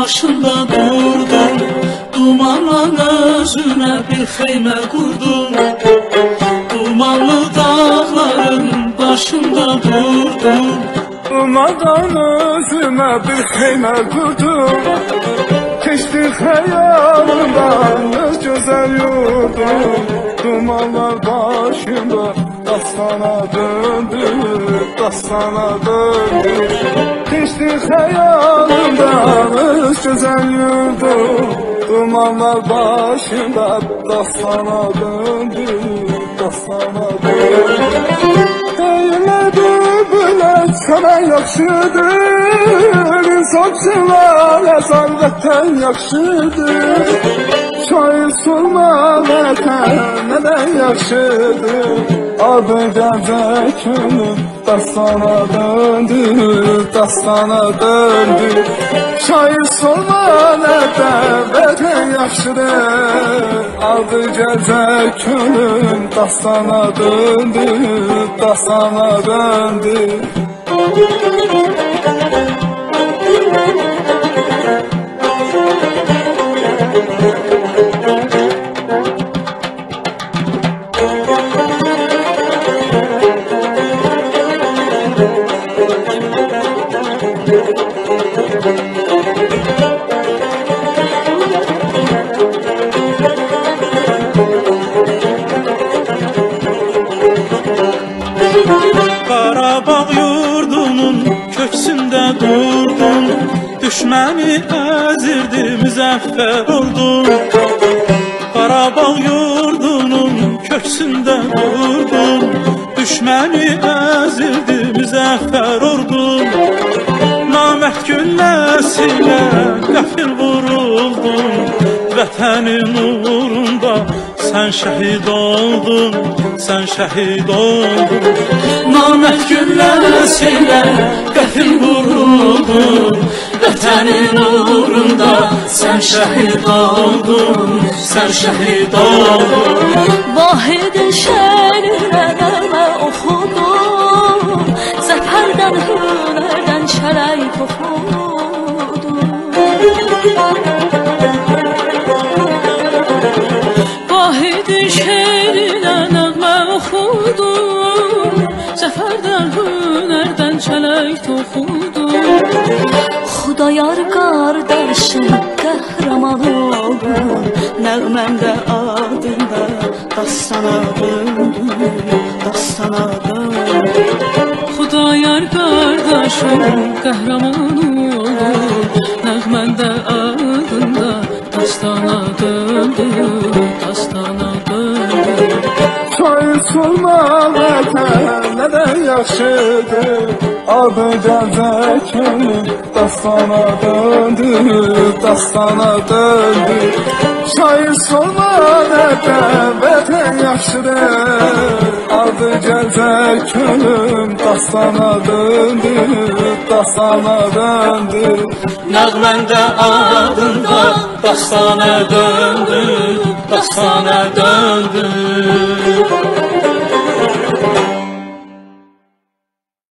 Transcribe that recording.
başında durdum, dumanla özüme bir xeymə qurdum. Dumanlı dağların başında durdum, durmadan özüme bir xeymə qurdum. Keçdi xəyalımdan öz gözəl yurdum. Dumanlar başımda dastana döndü, dastana döndü. Keçdi xəyalımdan öz gözəl yurdum. Dumanlar başımda dastana döndü, dastana döndü. Eylədi bülət sənə yaxşıdır, İnsancılar əzal vətən yaxşıdır. Şair sorma vətən nədən yaxşıdır, adı gəzək önüm dastana döndü, dastana döndü. Şair sorma nədən vətən yaxşıdır, adı gəzək önüm dastana döndü, dastana döndü. Qarabağ yurdunun köksündə durdum, düşməni əzirdi müzəffər oldum. Qarabağ yurdunun köksündə durdum, düşməni əzirdi müzəffər oldum. Namərd gülləsi ilə qəfil vuruldum, vətənin uğrunda sən şəhid oldun, sən şəhid oldun. Namərd gülləsi ilə qəfil vuruldum, vətənin uğrunda sən şəhid oldun, sən şəhid oldun. Vahidin şərinə nəğmə oxudum, zəfərdən, hünərdən çələk toxudum. Vahidin şərinə nəğmə oxudum, zəfərdən, hünərdən çələk toxudum. Xudayar qardaşım qəhrəman oldum, nəğməmdə adında dastana döndüm, dastana döndüm. Xudayar qardaşım qəhrəman oldum, nəğməmdə adında dastana döndüm, dastana döndüm. Şair sorma vətən nədən yaxşıdır, adı gəzək önüm dastana döndü, dastana döndü. Şair sorma vətən yaxşıdır, adı gəzək önüm dastana döndü, dastana döndü. Nəğməndə adında dastana döndü, dastana döndü.